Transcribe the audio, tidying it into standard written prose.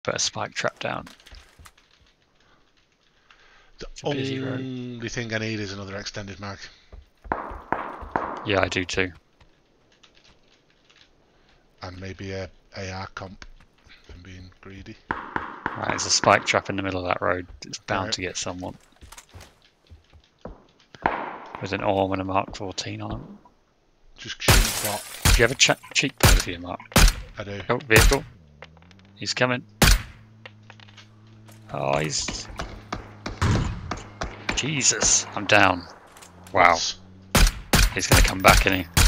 Put a spike trap down. The only thing I need is another extended mag. Yeah, I do too. And maybe a AR comp, if I'm being greedy. Right, there's a spike trap in the middle of that road. It's bound to get someone. With an Orm and a Mark 14 on them. Just shooting the plot. Do you have a cheek pad with you, Mark? I do. Oh, vehicle. He's coming. Oh, he's... Jesus, I'm down. Wow. He's going to come back, isn't he?